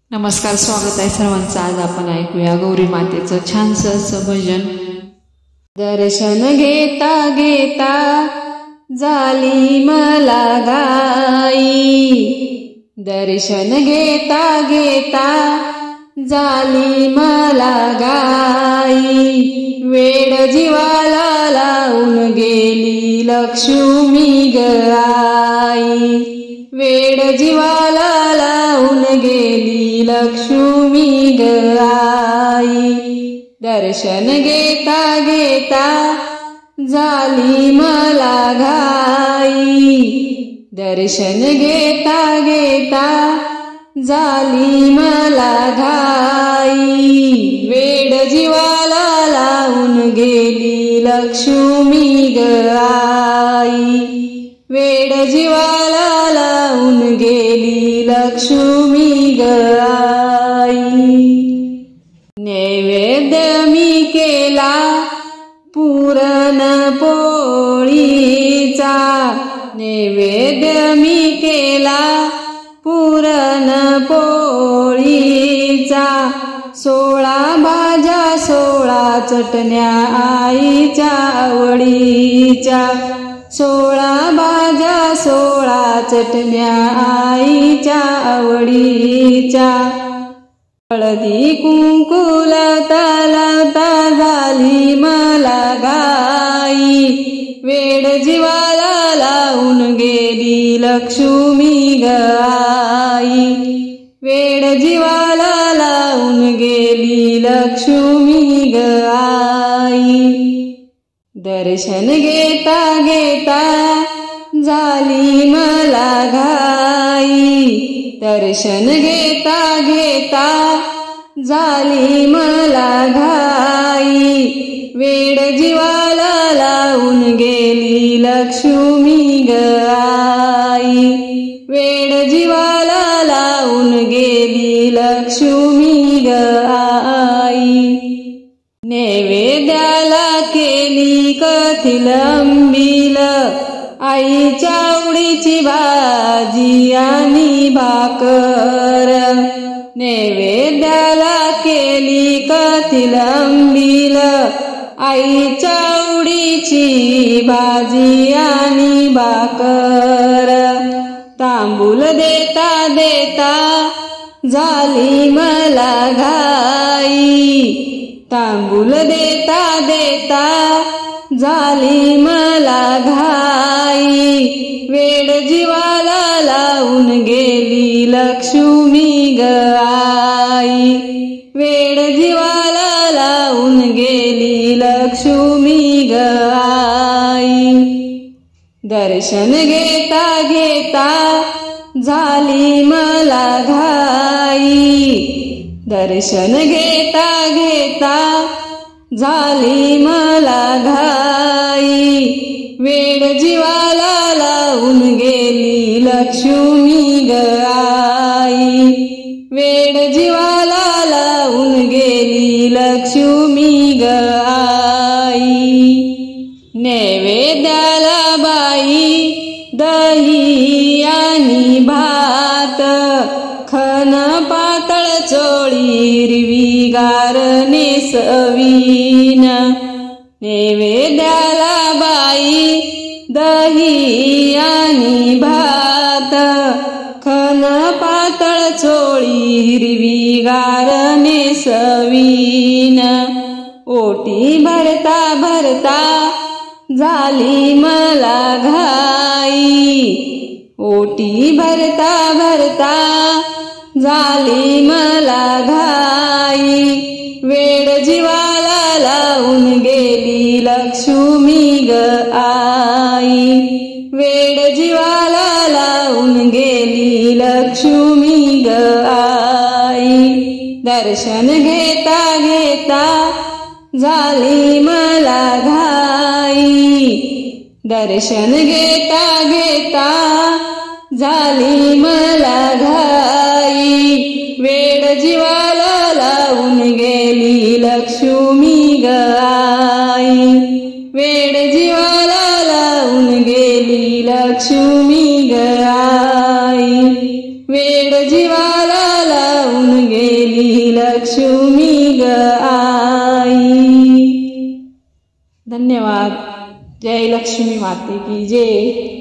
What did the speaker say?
नमस्कार, स्वागत आहे सर्वांचं। आज आपण ऐकूया गौरी मातेचं छानसं असं भजन। दर्शन घेता घेता झाली मला घाई, दर्शन घेता घेता झाली मला घाई, वेड जीवाला लावून गेली लक्ष्मी ग आई, वेड जीवाला लावून गेली लक्ष्मी ग आई, दर्शन घेता घेता झाली मला घाई, दर्शन घेता घेता झाली मला घाई, वेड जीवाला लावून गेली लक्ष्मी ग आई, वेड जीवाला लावून गेली लक्ष्मी ग आई। नैवेद्य मी केला पुरण पोळीचा, नैवेद्य मी केला पुरण पोळीचा, 16 भाज्या 16 चटण्या आईच्या आवडीच्या, 16 भाज्या 16 चटण्या आईच्या आवडीच्या, हळदी कुंकू लावता लावता झाली मला घाई, वेड जीवाला लावून गेली लक्ष्मी ग आई, वेड जीवाला लावून गेली लक्ष्मी ग आई, दर्शन घेता घेता झाली मला घाई, दर्शन घेता घेता झाली मला घाई, वेड जीवाला लावून गेली लक्ष्मी ग आई, वेड जीवाला लावून गेली लक्ष्मी ग आई। नैवेद्याला केली कथिल अंबील, आईच्या आवडीची भाजी आणि भाकर, नैवेद्याला केली कथिल अंबील, आईच्या आवडीची भाजी आणि भाकर, तांबूल देता देता झाली मला घाई, तांबूल देता देता झाली मला घाई, वेड जीवाला लावून गेली लक्ष्मी ग आई, वेड जीवाला लावून गेली लक्ष्मी ग आई, दर्शन घेता घेता झाली मला घाई, दर्शन घेता घेता झाली मला घाई, वेड जीवाला लावून गेली लक्ष्मी ग आई, वेड जीवाला लावून गेली लक्ष्मी ग आई। नैवेद्याला बाई दही आणि भात, खन पातळ चोळी हिरवीगार नेसवीन, नैवेद्याला बाई दही आणि भात, खन पातळ चोळी हिरवीगार नेसवीन, ओटी भरता भरता झाली मला घाई, ओटी भरता भरता झाली मला घाई, वेड जीवाला लावून गेली लक्ष्मी ग आई, वेड जीवाला लावून गेली लक्ष्मी ग आई, दर्शन घेता घेता झाली मला घाई, दर्शन घेता घेता झाली मला घाई, वेड जीवाला लावून गेली लक्ष्मी ग आई, वेड जीवाला लावून गेली लक्ष्मी ग आई, वेड जीवाला लावून लक्ष्मी ग आई। धन्यवाद। जय लक्ष्मी माते की जय।